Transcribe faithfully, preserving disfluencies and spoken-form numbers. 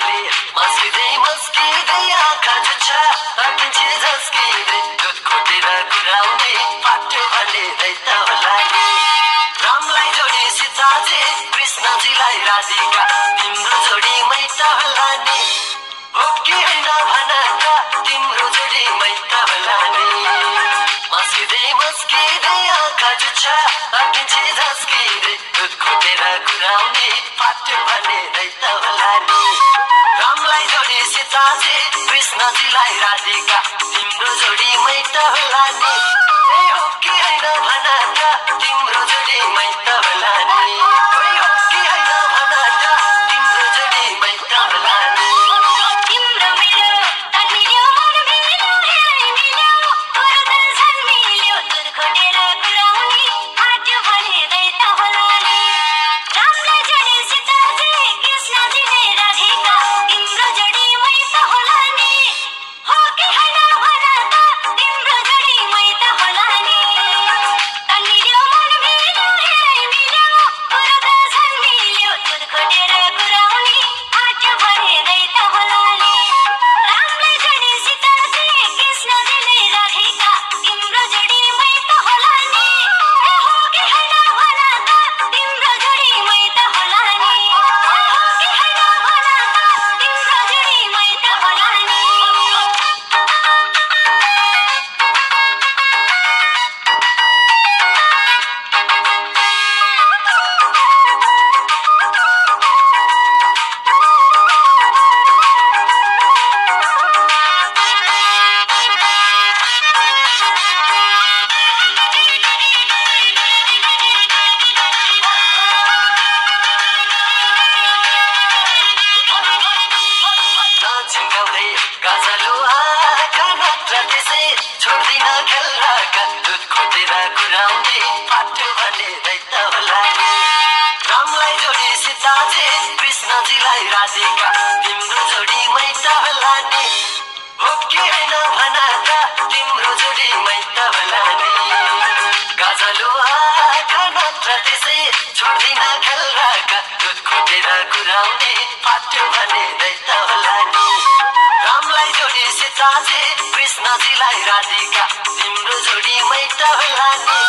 आँखाले मस्किँदै मस्किँदै आँखा जुच्छा अकिन्छे झस्किँदै दुध खोटेर कुराउने पाठ्यो भने दैत होला नि रामलाई जोडी सीताजी कृष्णजीलाई राधिका तिम्रो जोडी मैत होला नि हो कि होइन भन त तिम्रो जोडी मैत होला नि मस्किँदै मस्किँदै आँखा जुच्छा अकिन्छे झस्किँदै दुध खोटेर कुराउने पाठ्यो भने दैत होला नि रामलाई जोडी सीताजी कृष्णजीलाई राधिका तिम्रो जोडी मैत होला नि ए हो कि होइन भन त तिम्रो जोडी मैत होला नि हो कि होइन भन त तिम्रो जोडी मैत होला नि तिम्रो मेरो तन मिल्यो मन मिल्यो हेरै मिल्यो पुरा झन् मिल्यो दुध खोटेर कुराउने पाठ्यो भने दैत होला नि रामलाई जोडी सीताजी कृष्णजीले राधिका तिम्रो जोडी मैत होला नि हो कि होइन भन त तिम्रो जोडी मैत होला नि तन मिल्यो मन मिल्यो हेरै मिल्यो पुरा झन् मिल्यो दुध खोटेर कुराउने पाठ्यो भने दैत होला नि रामलाई जोडी सीताजी कृष्णजीले राधिका तिम्रो जोडी मैत होला नि हो कि होइन भन त तिम्रो जोडी मैत होला नि हो कि होइन भन त तिम्रो जोडी मैत होला नि नचिन्काउँदै गजलो आँखा नत्र त्यसै छोड्दिन खेल्राका दुध खोटेर कुराउने पाठ्यो भने दैत होला नि रामलाई जोडी सीताजी कृष्णजीलाई राधिका तिम्रो जोडी मैत होला नि हो कि होइन भन त तिम्रो जोडी मैत होला नि गजलो आँखा नत्र त्यसै छोड्दिन खेल्राका दुध खोटेर कुराउने पाठ्यो भने दैत होला नि रामलाई जोडी सीताजी कृष्णजीलाई राधिका तिम्रो जोडी मैत होला नि